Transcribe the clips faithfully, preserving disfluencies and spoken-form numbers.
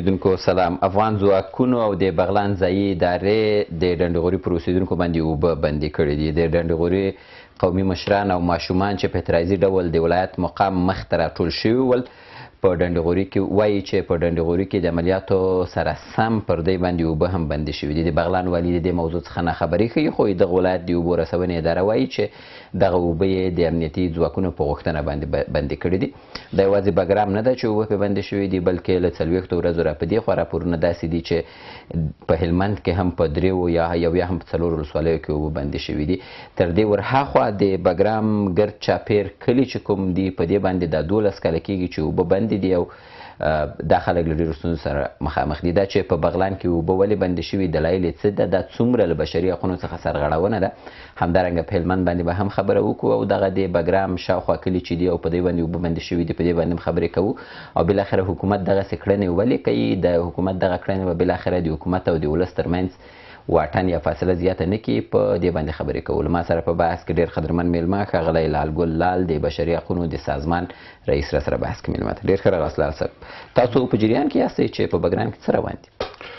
اوریدونکو سلام. افغان ځواکونو او د بغلان ځایي ادارې د ډنډغوري پر اوسیدونکو باندې اوبه بندي کړي دي. د ډنډغوري قومي مشران او ماشومان چې په اعتراضي ډول د ولایت مقام مخ ته راټول شوي ول په ډنډغوري کې وایي چې په ډنډغوري کې د عملیاتو سره سم پر دوی باندې اوبه هم بندي شوي دي. د بغلان والي د دې موضوع څخه ناخبري ښیي، خو دغه ولایت د اوبو رسونې اداره وایي چې دغه اوبه یې د امنیتي ځواکونو په غوښتنه باندې بندي کړي دي. دا یوازې بګرام نه ده چې اوبه پرې بندي شوي دي، بلکې له څلوېښتو ورځو را په دې خوا راپورونه داسې دي چې په هلمند کې هم په دریو یا یو یا هم په څلورو ولسوالیو کې اوبه بندي شوي دي. تر دې ورهاخوا د بګرام ګرد چاپیر کلي چې کوم دي په دې باندې دا دولس کاله کېږي چې اوبه بندي دي او دا خلک له ډېرو ستونزو سره مخامخ دي. دا چې په بغلان کې اوبه ولې بندې شوي دلایل یې څه ده؟ دا څومره له بشري حقونو څخه سرغړونه ده. همدارنګه په هلمند باندې به هم خبره وکړو او دغه د بګرام شاوخوا کلي چې دي او په دې باندې اوبه بندې شوي دي په دې باندې هم خبرې کوو او بالاخره حکومت دغسې کړنې ولې کوي. د حکومت دغه کړنې به بالاخره د حکومت او د ولس ترمنځ واټن یا فاصله زیاته نه کړي، په دې باندې خبرې کول. ما سره په بحث کې ډېر قدرمن میلمه ښاغلی لالګل لال د بشري حقونو د سازمان رئیس را سره بحث کې میلمه ته. ډېر ښه راغلاست لال صاحب. تاسو په جریان کې یاستئ چې په بګرام کې څه روان دي؟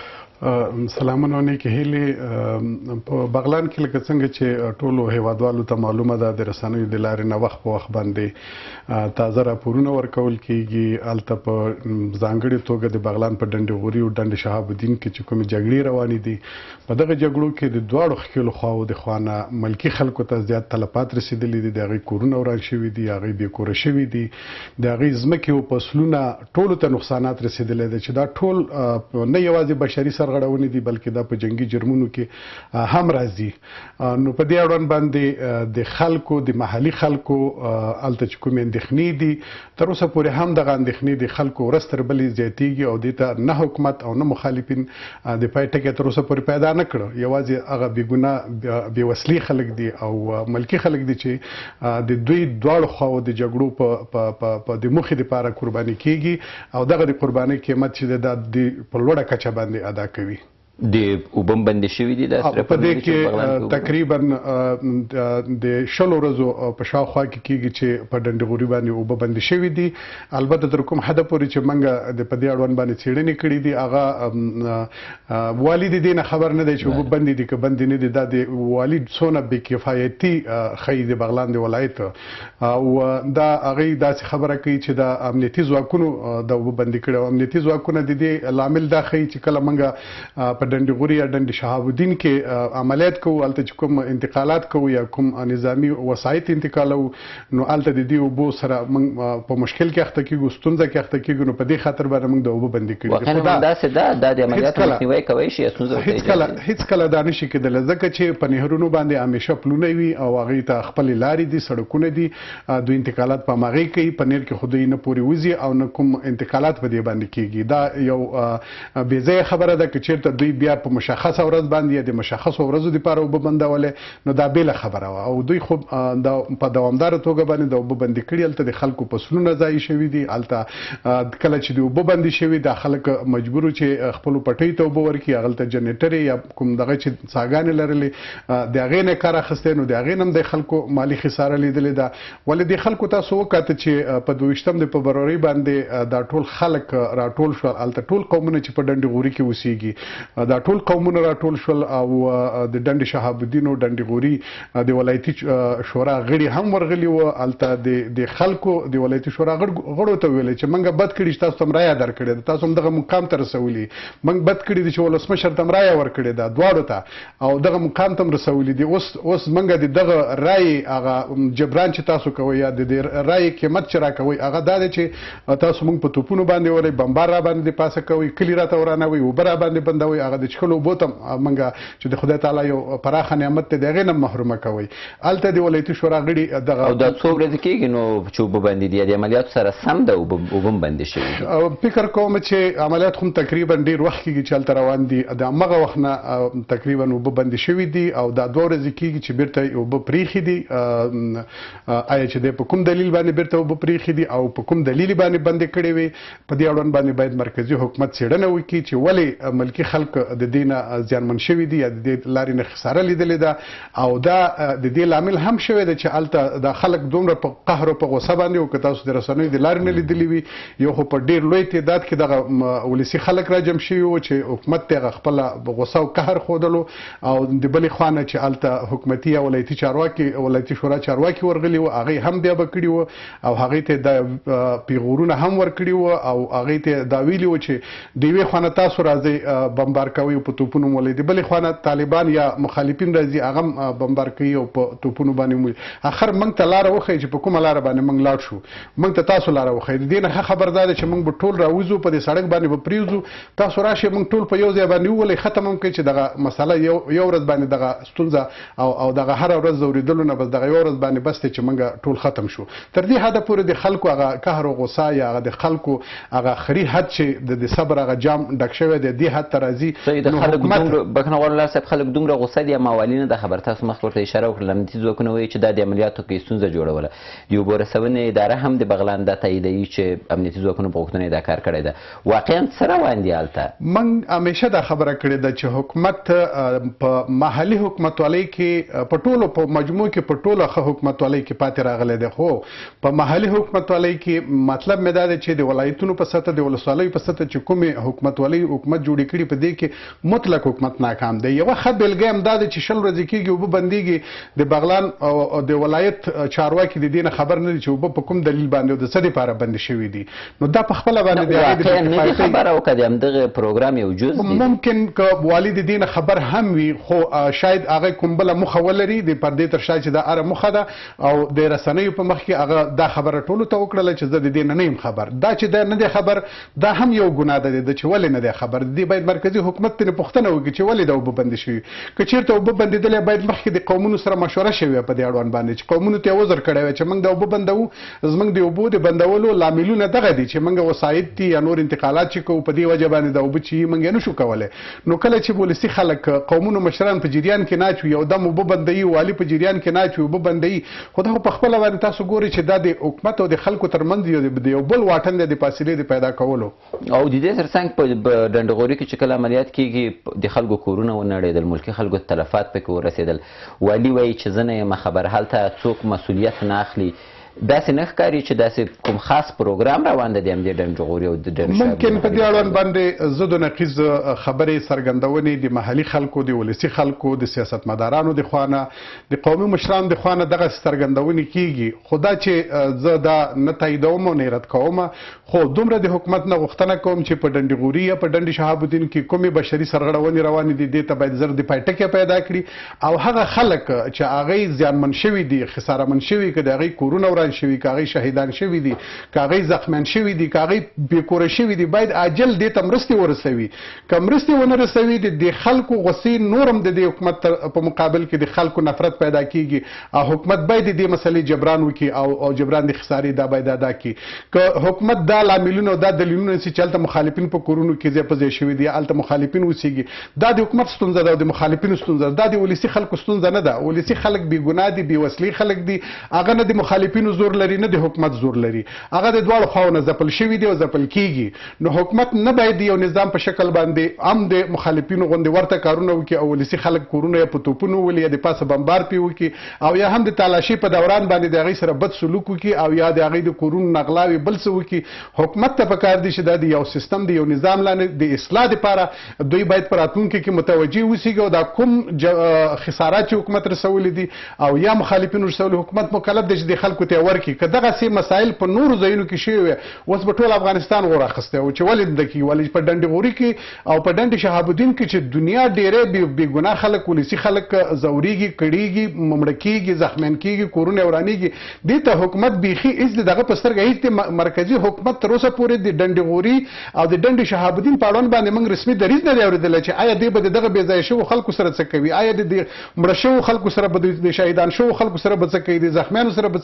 سلامونه نیکې هیلې. په بغلان کې لکه څنګه چې ټولو هیوادوالو ته معلومه ده د رسنیو د لارې نه وخت په وخت باندې تازه راپورونه ورکول کیږي. هلته په ځانګړې توګه د بغلان په ډنډغوري او ډنډ شهاب الدین کې چې کومې جګړې روانې دي، په دغه جګړو کې د دواړو ښکېلو خواو د خوا نه ملکي خلکو ته زیات تلفات رسېدلي دي. د هغوی کورونه وران شوي دي، هغوی بې کوره شوي دي، د هغوی ځمکې او فصلونه ټولو ته نقصانات رسېدلی دی چې دا ټول نه یوازې بشري سرغړونې دي بلکې دا په جنگي جرمونو کې هم راځي. نو په دې اړوند باندې د خلکو د محلي خلکو هلته چې کومې اندېښنې دي تر اوسه پورې هم دغه اندېښنې د خلکو ورځ تر بلې زیاتېږي او دې ته نه حکومت او نه مخالفین د پای ټکی تر اوسه پورې پیدا نه کړه. یوازې هغه بېګناه بې وسلې خلک دي او ملکي خلک دي چې د دوی دواړو خواو د جګړو په د موخې دپاره قرباني کېږي او دغه د قربانۍ قیمت چې دی دا په لوړه کچه باندې ادا کوي. د اوبه بندې شوي دي په دې کې تقریبا د شلو ورځو په شاوخوا کې کېږي چې په ډنډغوري باندې اوبه بندې شوي دي. البته تر کوم حده پورې چې موږ د په دې اړوند باندې څېړنې کړي دي هغه والي د دې نه خبر نه دی چې اوبه بندې دي که بندې نه دي. دا د والي څونه بې کفایتي ښیي د بغلان د ولایت او دا هغوی داسې خبره کوي چې دا امنیتي ځواکونو د اوبه بندې کړي او امنیتي ځواکونه د دې لامل دا ښیي چې کله موږ په ډنډغوري یا ډنډ شهاب الدین کې عملیات کوو، هلته چې کوم انتقالات کوو یا کوم نظامي وسایط انتقالوو نو هلته د دې اوبو سره موږ په مشکل کې اخته کېږو، ستونزه کې اخته کېږو. نو په دې خاطر باندې موږ د اوبو بندي کړي دي. هېڅکله دا نشي کېدلی ځکه چې په نهرونو باندې همیشه پلونه وي او هغوی ته خپلې لارې دي، سړکونه دي، دوی انتقالات په هماغې کوي. په نهر کې خو دوی نه پورې وځي او نه کوم انتقالات په دې باندې کېږي. دا یو بې ځایه خبره ده که چېرته دوی بیا په مشخصه ورځ باندې یا د مشخصو ورځو دپاره اوبه بندولې نو دا بېله خبره وه او دوی خو په دوامداره توګه باندې د اوبه بندي کړي. هلته د خلکو فصلونه ضایع شوي دي. هلته کله چې د اوبه بندي شوي دا خلک مجبور وو چې خپلو پټیو ته اوبه ورکړي، هغلته جنریټرې یا کوم دغه چې څاګانې لرلې د هغې نه کار اخیستی نو د هغې نه هم د خلکو مالي خساره لیدلې ده. ولې دې خلکو تاسو وکاته چې په دویشتم د فبرورۍ باندې دا ټول خلک راټول شول. هلته ټول قومونه چې په ډنډغوري کې اوسېږي دا ټول قومونه راټول شول او د ډنډ شهاب الدین او ډنډغوري د ولایتي شورا غړي هم ورغلي وو. هلته د خلکو د ولایتي شورا غړو ته ویلې چې موږ بد کړي چې تاسو ته هم رایه درکړې ده، تاسو هم دغه مقام ته رسولي. موږ بد کړي دي چې ولسمشر ته هم رایه ورکړې ده دواړو ته او دغه مقام ته هم رسولي دي. اوس اوس موږ د دغه رایې هغه جبران چې تاسو کوئ یا د دې رایې قیمت چې راکوئ هغه دا دی چې تاسو موږ په توپونو باندې ولئ، بمبار را باندې پاسه کوئ، کلي راته ورانوئ، اوبه را باندې بندوئ، هغه د څښلو اوبو ته موږ چې د خدای تعالی یو پراخه نعمت دی د هغې نه محرومه کوئ. هلته د ولایتي شورا غړي دغه او دا څو ورځې کېږي نو چې اوبه بندې دي د عملیاتو سره سم ده اوبه هم بندې شوي دي؟ فکر کوم چې عملیات خو تقریبا ډېر وخت کېږي چې هلته روان دي. د همغه وخت نه تقریبا اوبه بندې شوي دي او دا دوه ورځې کېږي چې بیرته اوبه پرېښي دي. آیا چې دی په کوم دلیل باندې بیرته اوبه پرېښي دي او په کوم دلیل باندې بندې کړې وي په دې اړوند باندې باید مرکزي حکومت څېړنه وکړي چې ولې ملکي خلک د دې نه زیانمن شوي دي یا د دې لارې نه خساره لیدلې ده او دا د دې لامل هم شوی دی چې هلته دا خلک دومره په قهر او په غوسه باندې او که تاسو د رسنیو د لارې نه لیدلي وي یو خو په ډېر لوی تعداد کې دغه ولسي خلک راجم شوي وو چې حکومت ته هغه خپله غوسه او قهر ښودلو او د بلې خوا نه چې هلته حکومتي یا ولایتي چارواکي ولایتي شورا چارواکي ورغلي وو هغې هم بیا به کړي وو او هغې ته دا پیغورونه هم ورکړي وو او هغې ته دا ویلي وو چې د یوې خوا نه تاسو راځئ بمبار کوئ په توپونو مو د بلې خوا نه طالبان یا مخالفین راځي هغه هم بمبار کوي او په توپونو باندې موږ اخر موږ ته لاره وښیي چې په کومه لاره باندې موږ لاړ شو موږ ته تاسو لاره وښیي د دې نه ښه خبر دا ده چې موږ به ټول راوځو په دې سړک باندې به پرېوځو تاسو راشئ موږ ټول په یو ځای باندې وولئ ختم هم کوي چې دغه مسله یو یو ورځ باندې دغه ستونزه او او دغه هره ورځ ځورېدلو نه بس دغه یو ورځ باندې بس دی چې موږ ټول ختم شو تر دې حده پورې د خلکو هغه قهر او غوسه یا هغه د خلکو هغه خري حد چې د صبر هغه جام ډک شوی دی دې حد ته راځي د خلک دومره بخښنه غواړم الله صاحب خلک دومره غوسه دي ماوالي نه د خبر تاسو مخکې ورته اشاره وکړل امنیتي ځواکونه وایي چې دا د عملیاتو کې ستونزه جوړوله د اوبو رسونې اداره هم د بغلان دا تاییدوي چې امنیتي ځواکونو په غوښتنه دا کار کړی ده واقعا څه روان دي هلته موږ همیشه دا خبره کړې ده چې حکومت په محلي حکومتوالۍ کې په ټولو په مجموع کې په ټولو ښه حکومتوالۍ کې پاتې راغلی دی خو په محلي حکومتوالۍ کې مطلب مې دا دی چې د ولایتونو په سطح د ولسوالیو په سطح چې کومې حکومتوالۍ حکومت جوړې کړي په دې کې مطلق حکومت ناکام دی یوه ښه بېلګه هم دا ده چې شل ورځې کېږي اوبه بندېږي د بغلان او د ولایت چارواکي د دې نه خبر نه دي چې اوبه په کوم دلیل باندې او د څه دپاره بندې شوي دي نو دا په خپله باندې د هغې نه دي خبره او که د همدغه پروګرام یو جز دی ممکن که والي د دې نه خبر هم وي خو شاید هغه کوم بله موخه ولري د پردې تر شا چې دا اره موخه ده او د رسنیو په مخ کې هغه دا خبره ټولو ته وکړله چې زه د دې نه نه یم خبر دا چې دا نه دی خبر دا هم یو ګناه ده د چې ولې نه دی خبر د دې باید مرکزي حکومت ترې پوښتنه وکړي چې ولې دا اوبه بندې شوي که چېرته اوبه بندېدلې باید مخکې د قومونو سره مشوره شوې وه په دې اړوند باندې چې قومونو ته یې وزر کړی وی چې موږ دا اوبه بندوو زموږ د اوبو د بندولو لاملونه دغه دي چې موږ وسایط دي یا نور انتقالات چې کوو په دې وجه باندې دا اوبه چې موږ یې نشو کولی نو کله چې ولسي خلک قومونو مشران په جریان کې ناچوي یو دم اوبه بندوي والي په جریان کې ناچوي اوبه بندوي خو دا خو په خپله باندې تاسو ګورئ چې دا د حکومت او د خلکو ترمنځ د یو بل واټن دی د فاصلې د پیدا کولو او د دې ترڅنګ په ډنډغوري کې چې کله عملیات کېږي د خلکو کورونه ونړېدل ملکي خلکو تلفات پکې ورسېدل والي وایي چې زه نه یم خبر هلته څوک مسؤلیت نه اخلي داسې نه ښکاري چې داسې کوم خاص پروګرام روان ده د همدې ډنډغوري او د ډنډ ممکن په دې اړوند باندې ضد و نقیض خبرې څرګندونې د محلي خلکو د ولسي خلکو د سیاستمدارانو د خوا نه د قومي مشرانو د خوا نه دغسې څرګندونې کېږي خو دا چې زه دا نه تاییدوم او نه رد کوم خو دومره د حکومت نه غوښتنه کوم چې په ډنډغوري یا په ډنډ شهاب الدین کې کومې بشري سرغړونې روانې دي دې ته باید زر د پای ټکی پیدا کړي او هغه خلک چې هغوی زیانمن شوي دي خسارهمن شوي که د هغوی کورونه شوي که هغوی شهیدان شوي دي که هغوی زخمیان شوي دي که هغوی بېکوره شوي دي باید عاجل دې ته مرستې ورسوي که مرستې ونه رسوي د دې خلکو غوسې نور هم د دې حکومت په مقابل کې د خلکو نفرت پیدا کېږي او حکومت باید د دې مسلې جبران وکړي او او جبران د خسارې دا باید ادا کړي که حکومت دا لاملونه او دا دلیلونه چې هلته مخالفین په کورونو کې ځای په ځای شوي دي هلته مخالفین اوسېږي دا د حکومت ستونزه ده او د مخالفینو ستونزه ده دا د ولسي خلکو ستونزه نه ده ولسي خلک بېګناه دي بېوسلې خلک دي هغه نه د مخالفینو زور لري نه د حکومت زور لري هغه د دواړو خواو نه ځپل شوي دي او ځپل کېږي نو حکومت نه باید یو نظام په شکل باندې هم د مخالفینو غوندې ورته کارونه وکړي او ولسي خلک کورونه یې په توپونو وولي یا د پاسه بمبار پرې وکړي او یا هم د تالاشي په دوران باندې د هغوی سره بد سلوک وکړي او یا د هغوی د کورونو نغلاوي بل څه وکړي حکومت ته پکار دي چې دا د یو سیستم د یو نظام لاندې د اصلاح دپاره دوی باید په راتلونکي کې متوجه اوسېږي او دا کوم خسارات چې حکومت رسولي دي او یا مخالفینو رسولي حکومت مکلف دی چې د خلکو ته یې ورکړي که دغسې مسایل په نورو ځایونو کې شوي وي اوس به ټول افغانستان غور اخیستی و چې ولې د کېږي ولې په ډنډغوري کې او په ډنډ شهاب الدین کې چې دنیا ډېری بېګناه خلک ولسي خلک ځورېږي کړېږي مړه کېږي زخمیان کېږي کورونه یې ورانېږي دې ته حکومت بیخي هېڅ د دغه په سترګه هېڅ د مرکزي حکومت تر اوسه پورې د ډنډغوري او د ډنډ شهاب الدین په اړوند باندې موږ رسمي دریځ نه دی اورېدلی چې آیا دوی به د دغه بې ځایه شوو خلکو سره څه کوي آیا د مړه شوو خلکو سره به د شهیدان شوو خلکو سره به څه کوي د زخمیانو سره به څه کوي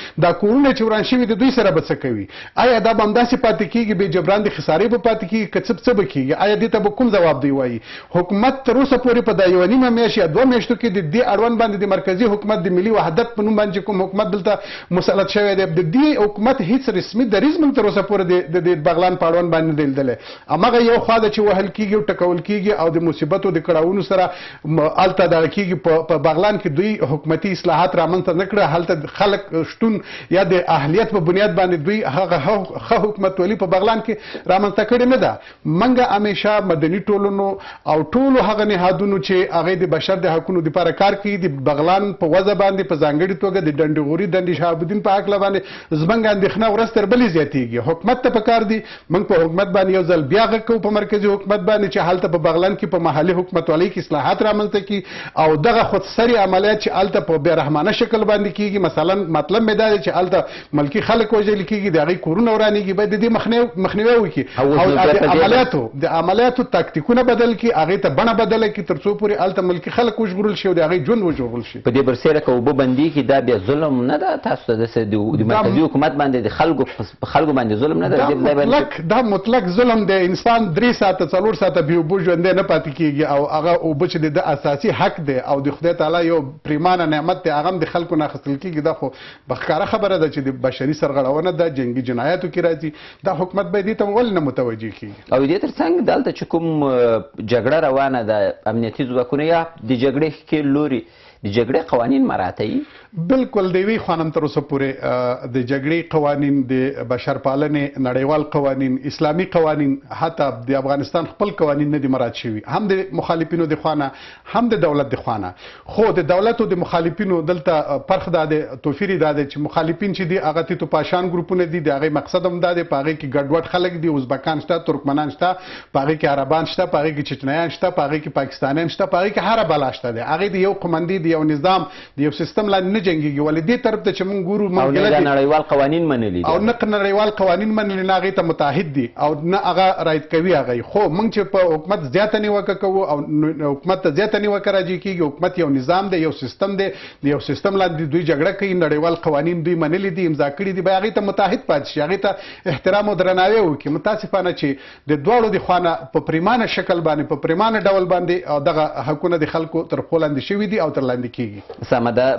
دا کورونه چې وران شوي د دوی سره به څه کوي؟ آیا دا به همداسې پاتې کېږي بې جبران د خسارې به پاتې کېږي که څه څه به کېږي؟ آیا دې ته به کوم ځواب دی وایي؟ حکومت تر اوسه پورې په دا یوه نیمه میاشت یا دوه میاشتو کې د دې اړوند باندې د مرکزي حکومت د ملي وحدت په نوم باندې کوم حکومت دلته مسلط شوی دی، د دې حکومت هیڅ رسمي دریځ موږ تر اوسه پورې د بغلان په اړوند باندې دی لیدلی. هماغه یو خوا ده چې وهل کېږي او ټکول کېږي او د مصیبتو د کړاوونو سره هلته دغه کېږي. په بغلان کې دوی حکومتي اصلاحات رامنځته نه کړه، هلته خلک شتون یا د اهلیت په بنیاد باندې دوی هغه ښه حکومتولي په بغلان کې رامنځته کړې نه ده. موږ همیشه مدني ټولنو او ټولو هغه نهادونو چې هغې د بشر د حقونو دپاره کار کوي د بغلان په وضع باندې په ځانګړې توګه د ډنډې غوري دندې شهاب الدین په هکله باندې زموږ اندېښنه ورځ تر بلې زیاتېږي. حکومت ته پکار دي موږ په حکومت باندې یو ځل بیا غږ کوو په مرکزي حکومت باندې چې هلته په بغلان کې په محلي حکومتولۍ کې اصلاحات رامنځته کړي او دغه خودسري عملیات چې هلته په بېرحمانه شکل باندې کېږي، مثلا مطلب مې دا دی چې هلته ملکي خلک وژل کېږي، د هغوی کورونه ورانېږي، باید د دې مخنیوی وکړي او د عملیاتو د عملیاتو تاکتیکونه بدل کړي، هغې ته بڼه بدله کړي تر څو پورې هلته ملکي خلک وژغورل شي او د هغوی ژوند وژغورل شي. په دې برسېره که اوبه بندي کړي دا بیا ظلم نه ده تاسو ته داسې د مرکزي حکومت باندې د خلکو په خلکو باندې ظلم نه ده؟ مطلق دا مطلق ظلم دی. انسان درې ساعته څلور ساعته بې اوبو ژوندی نه پاتې کېږي او هغه اوبه چې د اساسي حق دی او د خدای تعالی یو پریمانه نعمت دی، هغه هم د خلکو نه اخیستل کېږي. دا خو په ښکاره خبره ده چې د بشري سرغړونه ده، جنګي جنایاتو کې راځي. دا حکومت باید دې ته ولې نه متوجه کېږي؟ او دې تر څنګ دلته چې کوم جګړه روانه ده، امنیتي ځواکونه یا د جګړې ښکېل لوري د جګړې قوانین مراعاتوي؟ بالکل د یوې خوا نه تر اوسه پورې د جګړې قوانین، د بشرپالنې نړیوال قوانین، اسلامي قوانین، حتی د افغانستان خپل قوانین نه دي مراعات شوي، هم د مخالفینو د خوا نه هم د دولت د خوا نه. خو د دولت او د مخالفینو دلته فرق دا دی، توفیر دا دی چې مخالفین چې دي هغه تیتو پاشان ګروپونه دي، د هغې مقصد هم دا دی په هغې کې ګډوډ خلک دي، ازبکان شته، ترکمنان شته، په هغې کې عربان شته، په هغې کې چچنیان شته، په هغې کې پاکستانیان شته، په هغې کې هره بلا شته دی. هغې د یو قمندي د یو نظام د یو سیستم لاندې نه جنګېږي. ولې دې طرف ته چې موږ ګورو او نه نړیوال قوانین منلي او نه نړیوال قوانین منلي، نه هغې ته متحد دي او نه هغه رعایت کوي هغوی. خو موږ چې په حکومت زیاته نیوکه کوو او حکومت ته زیاته نیوکه راجع کېږي، حکومت یو نظام دی، یو سیستم دی، د یو سیستم لاندې دوی جګړه کوي، نړیوال قوانین دوی منلي دي، امضا کړي دي، باید هغې ته متحد پاتې شي، هغې ته احترام او درناوی وکړي. متاسفانه چې د دواړو د خوا نه په پریمانه شکل باندې په پریمانه ډول باندې او دغه حقونه د خلکو تر پښو لاندې شوي دي او تر لاندې کېږي. سمه ده.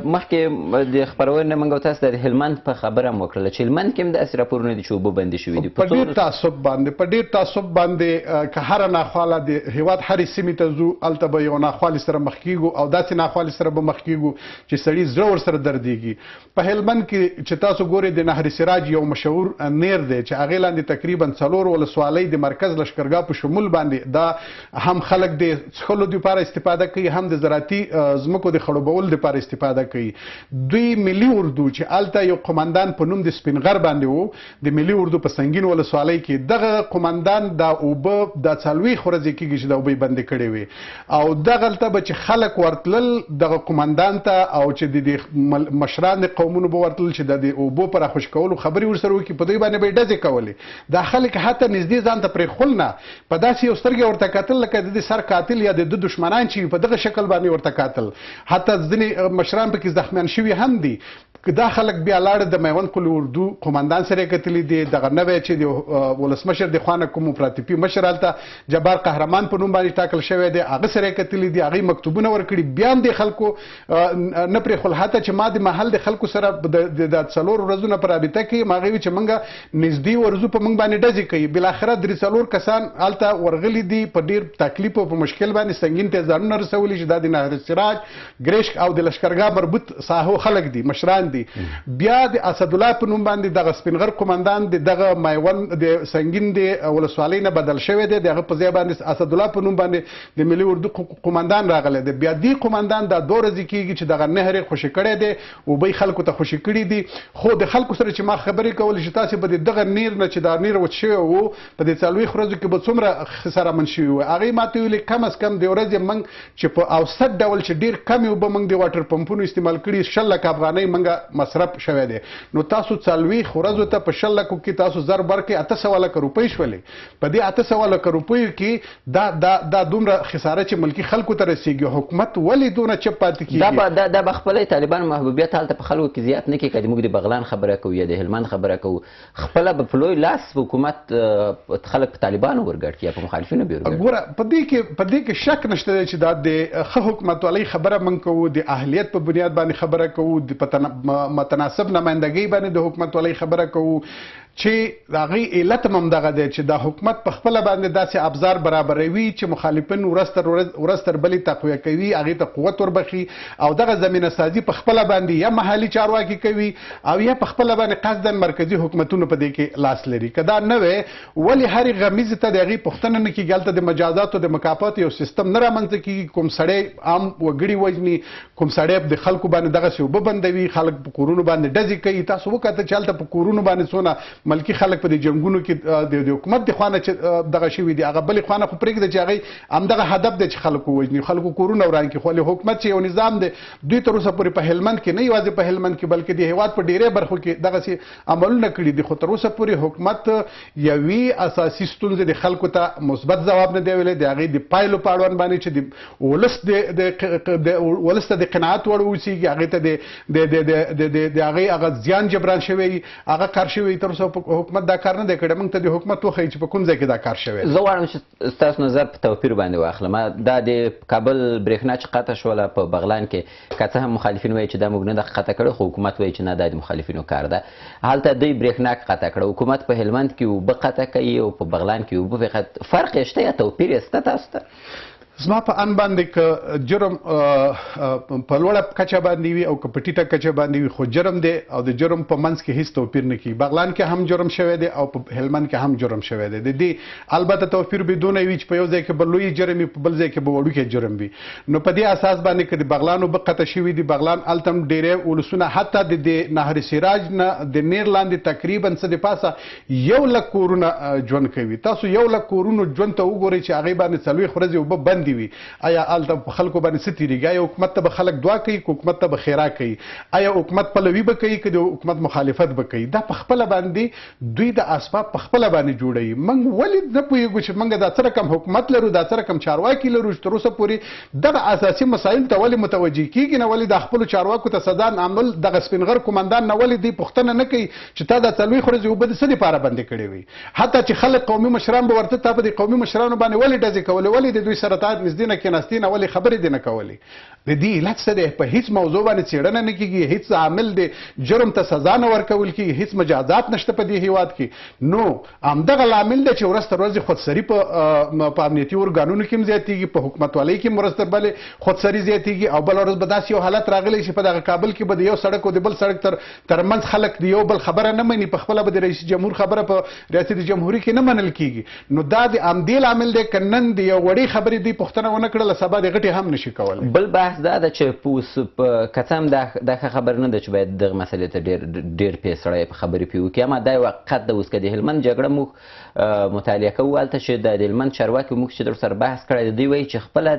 مخکې د خپرونې نه موږ تاسو د هلمند په خبره هم وکړله چې هلمند کې هم داسې راپورونه دي چې اوبه بندې شوي دي. په ډېر تعصب باندې په ډېر تعصب باندې که هره ناخواله د هېواد هرې سیمې ته ځو هلته به یو ناخوالې سره مخ کېږو او داسې ناخوالې سره به مخ کېږو چې سړي زړه ورسره دردېږي. په هلمند کې چې تاسو ګورئ د نهر سراج یو مشهور نیر دی چې هغې لاندې تقریبا څلور ولسوالۍ د مرکز لښکرګاه په شمول باندې دا هم خلک د څښلو دپاره استفاده کوي، هم د زراعتي ځمکو د خړوبولو دپاره استفاده کوي. دوی ملي اردو چې هلته یو قمندان په نوم د سپینغر باندې و، د ملي اردو په سنګین ولسوالۍ کې دغه قمندان دا اوبه دا څلوېښت ورځې کېږي چې دا اوبه یې بندې کړې وې او دغلته به چې خلک ورتلل دغه قمندان ته او چې د مشران د قومونو به ورتلل چې د اوبو په راخوش کولو خبرې ورسره وکړي، په دوی باندې به یې ډزې کولې. دا خلک حتی نږدې ځان ته پرېښول نه، په داسې یو سترګې ورته کتل لکه د دې سر قاتل یا د ده دښمنان چې په دغه شکل باندې ورته کتل. حتی ځینې مشران پکې زخمیان شوي هم دي. دا خلک بیا لاړه د میوند قل اردو قمندان سره یې کتلي دي، دغه نوی چې د ولسمشر د خوا نه کوم پراتپي مشر هلته جبار قهرمان په نوم باندې ټاکل شوی دی، هغه سره یې کتلي دي، هغوی مکتوبونه ورکړي، بیا هم د خلکو نه پرېښول. حتی چې ما د محل د خلکو سره د څلور ورځو نه په رابطه کې ما هغوی چې موږ نږدې ورځو په موږ باندې ډزې کوي. بالاخره درې څلور کسان هلته ورغلي دي، په ډېر تکلیف او په مشکل باندې سنګین ته ځانونه رسولي چې دا د نهر سراج، ګرشک او د لښکرګاه مربوط ساحو خلک دي، مشران دي. بیا د اسدالله په نوم باندې دغه سپینغر قمندان د دغه میوند د سنګین د ولسوالۍ نه بدل شوی دی، د هغه په ځای باندې اسدالله په نوم باندې د ملي اردو قمندان راغلی دی. بیا دې قمندان دا دوه ورځې کېږي چې دغه نهر یې خوشي کړی دی، اوبه یې خلکو ته خوشي کړي دي. خو د خلکو سره چې ما خبرې کولې چې تاسې به د دغه نیر نه چې دا نیر وچ شوی و په دې څلوېښت ورځو کې به څومره خساره من شوي وو، هغې ما ته ویلې کم از کم د ورځې موږ چې په اوسط ډول چې ډېر ډېر کم اوبه موږ د واټر پمپونو استعمال کړي شل لکه افغانۍ موږ مصرف شوی دی نو تاسو څلوېښت ورځو ته په شل لکو کې تاسو زر برکې اته سوه لکه روپۍ شولې په دې اته سوه لکه روپیو کې دا دا دا دومره خساره چې ملکي خلکو ته رسیږي حکومت ولې دونه چپ پاتې کېږي دا به خپله طالبان محبوبیت هلته په خلکو کې زیات نه کړي که موږ د بغلان خبره کوو یا د هلمند خبره کوو خپله به په لوی لاس حکومت خلک په طالبانو ورګډ کړي یا په مخالفینو به ورګډ ګوره په دې کې په دې کې شک نشته دی چې دا د ښه حکومتولۍ خبره موږ کوو د اهلیت په بنیاد باندې خبره کوو د په متناسب نمایندګۍ باندې د حکومتولۍ خبره کوو چې د هغې علت هم همدغه دی چې دا حکومت په خپله باندې داسې ابزار برابروي چې مخالفین ورځ تر ورځ تر بلې تقویه کوي هغې ته قوت وربخي او دغه زمینه سازي په خپله باندې یا محلي چارواکي کوي او یا په خپله باندې قصدا مرکزي حکومتونو په دې کې لاس لري که دا نه وی ولې هرې غمیزې ته د هغې پوښتنه نه کېږي هلته د مجازاتو د مکافاتو یو سیستم نه رامنځته کېږي کوم سړی عام وګړي وژني کوم سړی د خلکو باندې دغسې اوبه بندوي خلک په کورونو باندې ډزې کوي تاسو وکته چې هلته په کورونو باندې څونه ملکي خلک په دې جنګونو کې د حکومت د خوا نه چې دغه شوي دي هغه بلې خوا نه خو پرېږده چې هغې همدغه هدف دی چې خلکو وژني خلکو کورونه وران کړي خو حکومت چې یو نظام دی دوی تر اوسه پورې په هلمند کې نه یوازې په هلمند کې بلکې د هېواد په ډېری برخو کې دغسې عملونه کړي دي خو تر اوسه پورې حکومت یوې اساسي ستونزې د خلکو ته مثبت ځواب نه دی ویلی د هغې د پایلو په اړوند باندې چې د ولس د ولس ته د قناعت وړ واوسېږي هغې ته د هغې هغه زیان جبران شوی هغه کار شوی تر اوسه حکومت دا کار نه دی کړی موږ ته د حکومت وښیي چې په کوم ځای کې دا کار شوی زه غواړم چې ستاسو نظر په توپیر باندې واخلم دا د کابل برېښنا چې قطع شوله په بغلان کې که څه هم مخالفین وایي چې دا موږ نه ده قطع کړې خو حکومت وایي چې نه دا د مخالفینو کار ده هلته دوی برېښنا قطع کړه حکومت په هلمند کې اوبه قطع کوي او په بغلان کې اوبه فرق یې شته یا توپیر یې شته تاسو ته زما په ان باندې که جرم په لوړه کچه باندې وي او که په ټیټه کچه باندې وي خو جرم دی او د جرم په منځ کې هیڅ توپیر نه کوي بغلان کې هم جرم شوی دی او په هلمند کې هم جرم شوی دی د دې البته توپیر بدون وي چې په یو ځای کې به لوی جرم وي په بل ځای کې به وړوکی جرم وي نو په دې اساس باندې که د بغلان اوبه قطع شوي دي بغلان هلته هم ډېری ولسونه حتی د نهر سراج نه د نیر لاندې تقریبا څه د پاسه یو لک کورونه ژوند کوي تاسو یو لک کورونو ژوند ته وګورئ چې هغې باندې څلوېښت ورځې اوبه بندې وي آیا هلته په خلکو باندې څه تېرېږي آیا حکومت ته به خلک دعا کوي که حکومت ته به خیرا کوي آیا حکومت پلوي به کوي که د حکومت مخالفت به کوي دا په خپله باندې دوی د اسباب په خپله باندې جوړوي موږ ولې نه پوهېږو چې موږ دا څه رقم حکومت لرو دا څه رقم چارواکي لرو چې تر اوسه پورې دغه اساسي مسایلو ته ولې متوجه کېږي نه ولې د خپلو چارواکو ته سزا نعمل دغه سپینغر قمندان نه ولې دوی پوښتنه نه کوي چې تا دا څلوېښت ورځې اوبه د څه دپاره بندې کړې وي حتی چې خلک قومي مشران به ورته تا په دې قومي مشرانو باندې ولې ډزې کولې ولې د دوی سره تا نږدې نه کېناستې نه ولې خبرې دې نه کولې د دې علت څه دی په هیڅ موضوع باندې څېړنه نه کېږي هیڅ عامل دی جرم ته سزا نه ورکول کېږي هیڅ مجازات نشته په دې هېواد کې نو همدغه لامل دی چې ورځ تر ورځې خودسري په په امنیتي ارګانونو کې هم زیاتېږي په حکومتولۍ کې هم ورځ تر بلې خودسري زیاتېږي او بله ورځ به داسې یو حالت راغلی چې په دغه کابل کې به د یو سړک او د بل سړک تر ترمنځ خلک د یو بل خبره نه مني په خپله به د رئیس جمهور خبره په ریاست جمهوري کې نه منل کېږي نو دا د همدې لامل دی که نن د یو وړې خبرې دوی پوښتنه ونه کړله سبا د غټې هم نشي کولی بل بحث دا ده چې په اوس که څه هم دا ښه خبر نه ده چې باید دغه مسلې ته ډېر ډېر پې سړی په خبرې پې وکړي اما دا یو حقیقت ده اوس که د هلمند جګړه موږ مطالعه کوو هلته چې د هلمند چارواکي موږ چې در سره بحث کړی دی دوی وایي چې خپله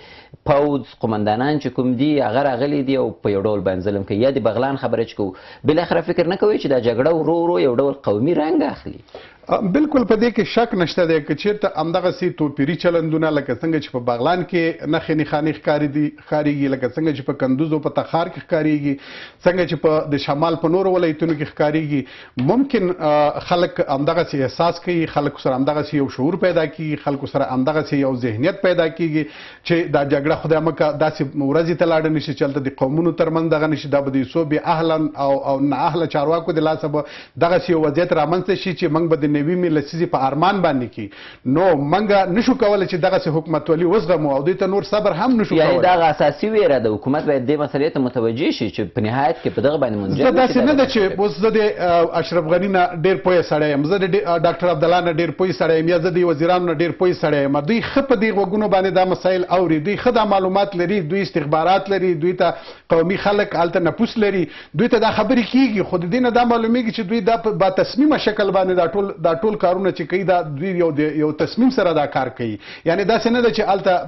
د پوځ قمندانان چې کوم دي هغه راغلي دي او په یو ډول باندې ظلم کوي یا د بغلان خبره چې کوو بالاخره فکر نه کوي چې دا جګړه ورو ورو یو ډول قومي رنګ اخلي بالکل په دې کې شک نشته دی که چېرته همدغسې توپیري چلندونه لکه څنګه چې په بغلان کې نښې نښانې ښکارېدي ښکارېږي لکه څنګه چې په کندوز او په تخار کې ښکارېږي څنګه چې په د شمال په نورو ولایتونو کې ښکارېږي ممکن خلک همدغسې احساس کوي خلکو سره همدغسې یو شعور پیدا کېږي خلکو سره همدغسې یو ذهنیت پیدا کېږي چې دا جګړه خدای مکه داسې ورځې ته لاړه نه شي چې هلته د قومونو ترمنځ دغه نه شي دا به د یو بې اهله او او نااهله چارواکو د لاسه به دغسې یو وضعیت رامنځته شي چې موږ به د نوي مې لسیزې په ارمان باندې کې نو موږ نشو کولی چې دغسې حکومتولي وزغمو او دوی ته نور صبر هم نشو کولی یعنې دغه اساسي ویره د حکومت باید دې مسلې ته متوجه شي چې په نهایت کې په دغه باندې منجر زه داسې نه ده چې اوس زه د اشرف غني نه ډېر پوهه سړی یم زه د ډاکټر عبدالله نه ډېر پوه سړی یم یا زه د وزیرانو نه ډېر پوه سړی یم دوی ښه په دې غوږونو باندې دا مسایل اوري دوی ښه دا معلومات لري دوی استخبارات لري دوی ته قومي خلک هلته نفوس لري دوی ته دا خبرې کېږي خو د دې نه دا معلومیږي چې دوی دا په با تصمیمه شکل باندې دا ټول دا ټول کارونه چې کوي دا دوی یو یو تصمیم سره دا کار کوي یعنی داسې نه ده چې هلته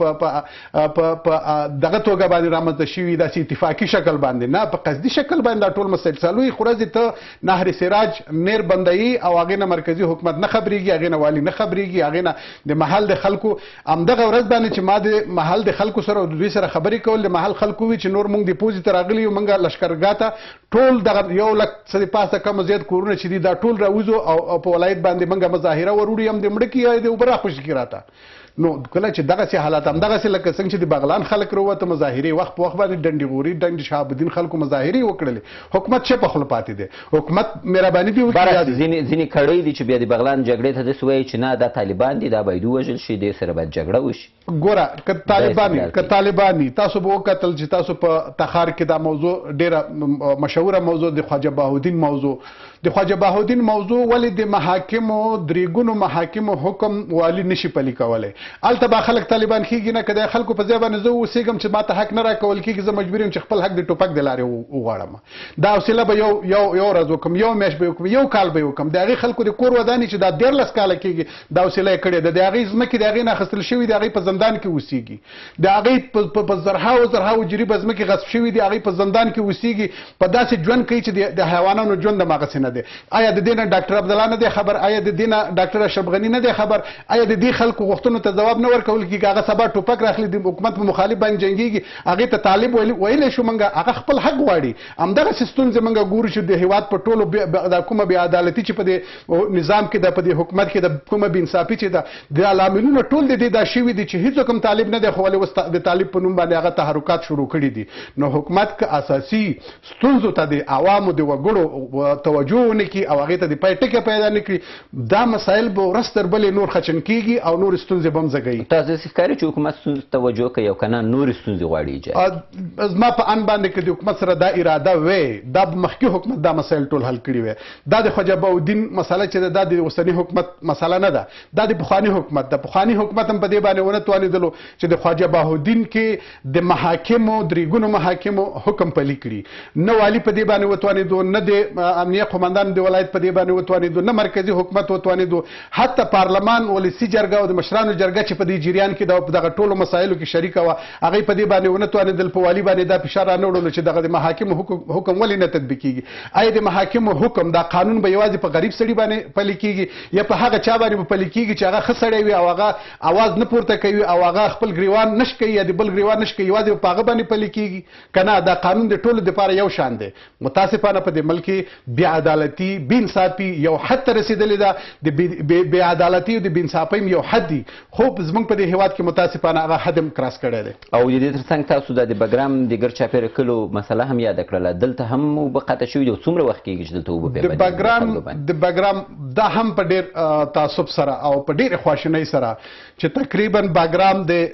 په دغه توګه باندې رامنځته شوي داسې اتفاقي شکل باندې نه په قصدي شکل باندې دا ټول مسایل څلوي ورځې ته نهر سراج نیر بندوي او هغې نه مرکزي حکومت نه خبرېږي هغې نه والي نه خبرېږي هغې نه د محل د خلکو همدغه ورځ باندې چې ما د محل د خلکو سره او د دوی سره خبرې کول د محل خلکو وي چې نور موږ د پوځي ته راغلي یو موږ لښکرګاه ته ټول دغه یو لک څه د پاسه کم زیات کورونه چې دي دا ټول راوځو او په ولایت باندې موږ مظاهره وروړو هم د مړه کې یا د اوبه راخوشي کې راته نو کله چې دغسې حالات همدغسې لکه څنګه چې د بغلان خلک راووته مظاهرې وخت په وخت باندې ډنډې غوري ډنډ شهاب الدین خلکو مظاهرې وکړلې حکومت چې په خوله پاتې دی حکومت مهرباني دې وکړي ځینې کړۍ دي چې بیا د بغلان جګړې ته داسې وایي چې نه دا طالبان دي دا باید ووژل شي دې سره باید جګړه وشي ګوره که طالبان که طالبان تاسو به وکتل چې تاسو په تخار کې دا موضوع ډېره مشهوره موضوع د خواجه بهاءالدین موضوع د خواجه بهاءالدین موضوع ولې د محاکمو درې ګونو محاکمو حکم والي نشي پلي کولی هلته به خلک طالبان کېږي نه که د خلکو په ځای باندې زه اوسېږم چې ما ته حق نه راکول کېږي زه مجبور یم چې خپل حق د ټوپک د لارې وغواړم دا حوصله به یو یو یو ورځ وکړم یو میاشت به وکړم یو کال به وکړم د هغې خلکو د کور ودانې چې دا دیارلس کاله کېږي دا حوصله یې کړې ده د هغې ځمکې د هغې نه اخیستل شوي د هغې په زندان کې اوسېږي د هغې په زرهاو زرهاو جریبه ځمکې غصب شوي دي هغې په زندان کې اوسېږي په داسې ژوند کوي چې د حیوانانو ژوند هماغسې نه دی آیا د دې نه ډاکټر عبدالله نه دی خبر آیا د دې نه ډاکټر اشرف غني نه دی خبر آیا د دې خلکو غوښتنو ته ځواب نه ورکول کېږي هغه سبا ټوپک راخلي د حکومت په مخالف باندې جنګېږي هغې ته طالب ویلی شو موږ هغه خپل حق غواړي همدغسې ستونزې موږ ګورو چې د هېواد په ټولو دا کومه بې عدالتي چې په دې نظام کې ده په دې حکومت کې ده کومه بې انصافي چې ده دا لاملونه ټول د دې دا شوي دي چې هېڅوک هم طالب نه دی خو ولې اوس د طالب په نوم باندې هغه تحرکات شروع کړي دي نو حکومت که اساسي ستونزو ته د عوامو د وګړو توجه ونه کړي او هغې ته د پای ټکی پیدا نه کړي دا مسایل به ورځ تر بلې نور خچن کېږي او نور ستونزې به هم زږوي تاسو داسې ښکاري چې حکومت ستونزو ته توجه کوي او که نه نورې ستونزې غواړي ایجاد زما په ان باندې که د حکومت سره دا اراده وی دا به مخکې حکومت دا مسایل ټول حل کړي وی دا د خواجه بهاءالدین مسله چې ده دا د اوسني حکومت مسله نه ده دا د پخواني حکومت ده پخواني حکومت هم په دې باندې ونه توانېدلو چې د خواجه بهاءالدین کې د محاکمو درې ګونو محاکمو حکم پلي کړي نه والي په دې باندې وتوانېدو نه د امنیه قمندان د ولایت په دې باندې وتوانېدو نه مرکزي حکومت وتوانېدو حتی پارلمان ولسي جرګه او د مشرانو جرګه چې په دې جریان کې دغه ټولو مسایلو کې شریکه وه هغې په دې باندې ونه توانېدل په والي باندې دا فشار را نه وړلو چې دغه د محاکمو حکم ولې نه تطبیق کېږي آیا د محاکمو حکم دا قانون به یوازې په غریب سړي باندې پلي کېږي یا په هغه چا باندې به پلي کېږي چې هغه ښه سړی وي او هغه اواز نه پورته کوي او هغه خپل ګریوان نش کوي یا د بل ګریوان نش کوي یوازې په هغه باندې پلي کېږي که نه دا قانون د ټولو دپاره یو شان دی متاسفانه په دې ملک کې بې عدالتي بې انصافي یو حد ته رسېدلې ده د بې عدالتي او د بې انصافۍ یو حد دی خو زموږ په دې هېواد کې متاسفانه هغه حد هم کراس کړی دی او د دې تر څنګ تاسو د بګرام د ګرد چاپېره کلو مسله هم یاده کړله دلته هم اوبه قطع شوي دي او څومره وخت کېږي چې دلته اوبه د بګرام د بګرام دا هم په ډېر تعصب سره او په ډېرې خواشینۍ سره چې تقریبا بګرام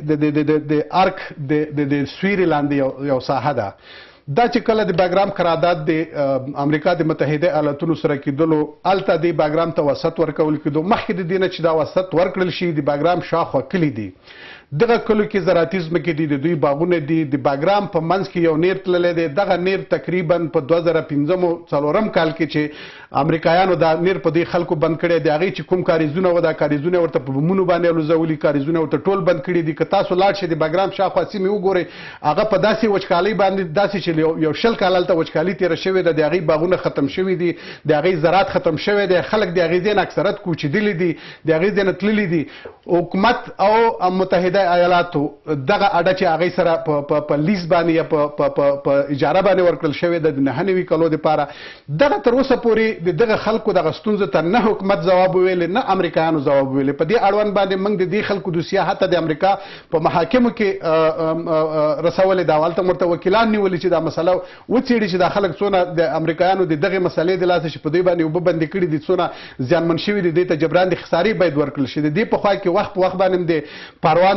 د ارک د سویرې لاندې یو ساحه ده دا چې کله د بګرام قرارداد د امریکا د متحده ایالاتونو سره کېدلو هلته د بګرام ته وسعت ورکول کېدو مخکې د دې نه چې دا وسعت ورکړل شي د بګرام شاوخوا کلي دي دغه کلو کې زراعتي ځمکې دي د دوی باغونه دي د بګرام په منځ کې یو نیر تللی دی دغه نیر تقریبا په دوه زره پنځم څلورم کال کې چې امریکایانو دا نیر په دې خلکو بند کړی دی هغې چې کوم کاریزونه وه دا کاریزونه ورته په بمونو باندې الوزولي کاریزونه ورته ټول بند کړي دي که تاسو لاړ شئ د بګرام شاوخوا سیمې وګورئ هغه په داسې وچکالۍ باندې داسې چې یو شل کال هلته وچکالي تېره شوې ده د هغې باغونه ختم شوي دي د هغې زراعت ختم شوی دی خلک د هغې ځای نه اکثرت کوچېدلي دي د هغې ځای نه تللي دي حکومت او متحده ایالاتو دغه اډه چې هغې سره په لیز باندې یا په اجاره باندې ورکړل شوې ده د نهه نوي کلو دپاره دغه تر اوسه پورې د دغه خلکو دغه ستونزو ته نه حکومت ځواب ویلی نه امریکایانو ځواب ویلی په دې اړوند باندې موږ د دې خلکو دوسیه حتی د امریکا په محاکمو کې رسولې ده هلته ورته وکیلان نیولي چې دا مسله وڅېړي چې دا خلک څونه د امریکایانو د دغې مسلې د لاسه چې په دوی باندې اوبه بندې کړي دي څونه زیانمن شوي دي دې ته جبران د خسارې باید ورکړل شي د دې په خوا کې وخت په وخت باندې د پاروان د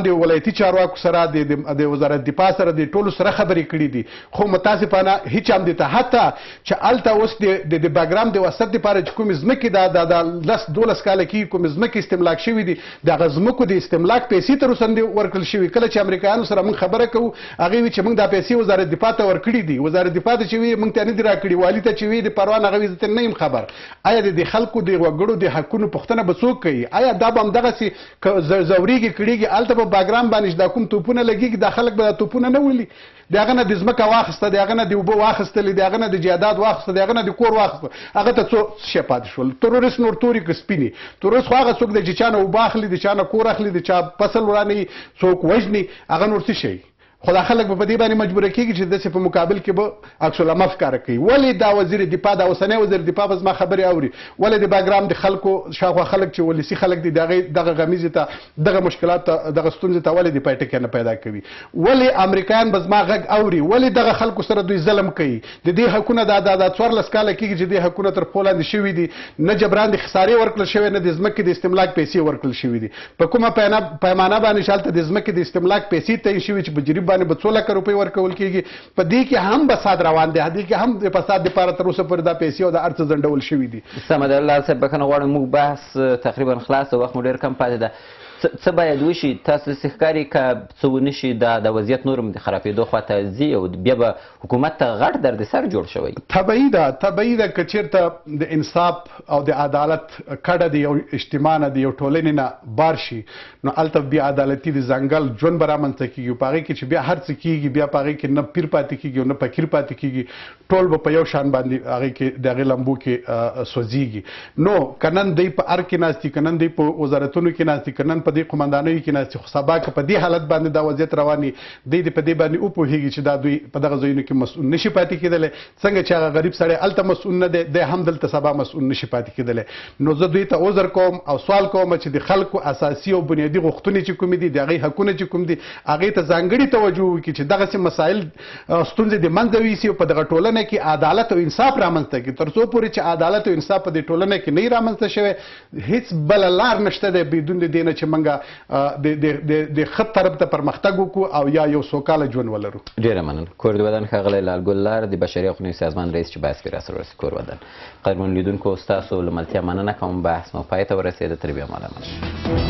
د ولایتي چارواکو سره د وزارت دفاع سره د ټولو سره خبرې کړي دي خو متاسفانه هیڅ هم دته حتی چې هلته اوس د باګرام د وسط دپاره چې کومې ځمکې د لس دولس کاله کېږي کومې ځمکې استملاک شوي دي د هغه ځمکو د استملاک پیسې تر اوسه نه ورکړل شوي کله چې امریکایانو سره موږ خبره کوو هغې وي چې موږ دا پیسې وزارت دفاع ته ورکړي دي وزارت دفاع ته چې وي موږ ته نه دي راکړي والي ته چې وي د پروان هغه وي زه ته نه یم خبر آیا د دې خلکو د وګړو د حقونو پوښتنه به څوک کوي آیا دا به همدغسې ځورېږي کړېږي هلته به باګرام باندې چې دا کوم توپونه لګېږي دا خلک به دا توپونه نه ولي د هغه نه د ځمکه واخیسته د هغه نه د اوبه واخیستلې د هغه نه د جایداد واخیسته د هغه نه د کور واخیسته هغه ته څو شی پاتې شول تروریست نور توري که سپینې تروریست خو هغه څوک دی چې چا نه اوبه اخلي د چا نه کور اخلي د چا فصل ورانوي څوک وژني هغه نور څه شی خو دا خلک به په دې باندې مجبوره کېږي چې داسې په مقابل کې به عکس العمل ښکاره کوي ولې دا وزیر دفاع دا اوسنی وزیر دفاع به زما خبرې اوري ولې د باګرام د خلکو شاوخوا خلک چې ولسي خلک دي د هغې دغه غمیزې ته دغه مشکلات ته دغه ستونزې ته ولې د پای ټکی نه پیدا کوي ولې امریکایان به زما غږ اوري ولې دغه خلکو سره دوی ظلم کوي د دې حقونه دا دا څوارلس کاله کېږي چې دې حقونه تر پښو لاندې شوي دي نه جبران د خسارې ورکړل شوی نه د ځمکې د استملاک پیسې ورکړل شوي دي په کومه پیمانه باندې چې هلته د ځمکې د استملاک پیسې تعین شوي چې په جریب باندې به څو لکه روپۍ ورکول کېږي په دې کې هم فساد روان دی دې کې هم د فساد دپاره تر اوسه پورې دا پیسې او دا هر څه ځنډول شوي دي سمه ده الله صاحب بخښنه غواړم موږ بحث تقریبا خلاص وخت مو ډېر کم پاتې ده څه باید وشي تاسو داسې ښکاري که څه ونه شي دا د وضعیت نور هم د خرابېدو خواته ځي او بیا به حکومت ته غټ دردسر جوړ شوی طبیعي ده طبیعي ده که چېرته د انصاف او د عدالت کډه د یو اجتماع نه د یو ټولنې نه بار شي نو هلته بې عدالتي د ځنګل ژوند به رامنځته کېږي په هغې کې چې بیا هر څه کېږي بیا په هغې کې نه پیر پاتې کېږي او نه فقیر پاتې کېږي ټول به په یو شان باندې هغې کې د هغې لمبو کې سوځېږي نو که نن دی په ار کې ناست دي که نن دی په وزارتونو کې ناست دي که نن په دې قمندانیو کې ناست دي خو سبا که په دې حالت باندې دا وضعیت روان وي دی دې په دې باندې وپوهېږي چې دا دوی په دغه ځایونو کې مسؤل نشي پاتې کېدلی څنګه چې هغه غریب سړی هلته مسؤل نه دی دی هم دلته سبا مسؤل نشي پاتې کېدلی نو زه دوی ته عذر کوم او سوال کوم چې د خلکو اساسي او بنیادي غوښتنې چې کومې دي د هغې حقونه چې کوم دي هغې ته ځانګړې توجه وکړي چې دغسې مسایل ستونزې د منځه ویسي او په دغه ټولنه کې عدالت او انصاف رامنځته کړي تر څو پورې چې عدالت او انصاف په دې ټولنه کې نه وي رامنځته شوی هېڅ بله لار نشته دی بدون د دې نه چې موږ د ښه طرف ته پرمختګ وکړو او یا یو سوکاله ژوند ولرو ډېره مننه کور د وطن ښاغلی لالګل لار د بشري حقونو سازمان رئیس چې بحث کې راسره ورسي کور وطن قدرمنو لیدونکو ستاسو له ملتیا مننه کوم بحث مو پای ته ورسېده تر بیا ماله مننه